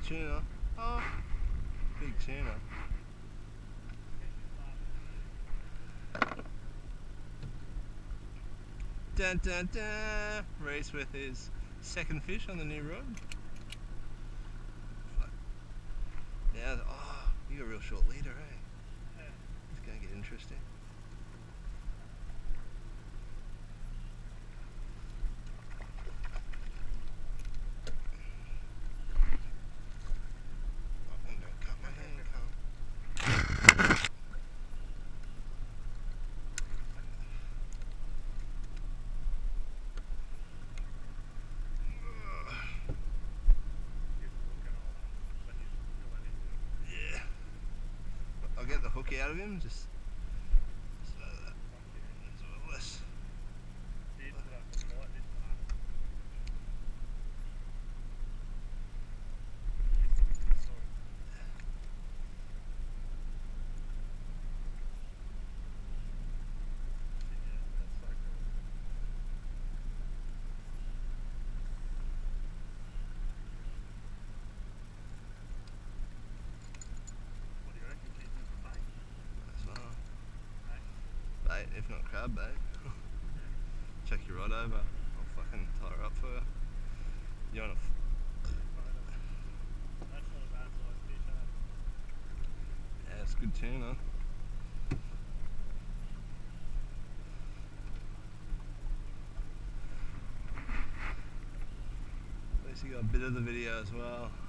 tuna. Oh, big tuna. Dun dun dun! Reese with his second fish on the new rod. Now, oh, you got a real short leader, eh? Yeah. It's going to get interesting. Yeah. I'll get the hook out of him, just so that it's a little less. As well. Bait, if not crab bait. Check your rod over. I'll fucking tie her up for you. You want to? That's not a bad size fish, eh? Yeah, it's good tuna. At least you got a bit of the video as well.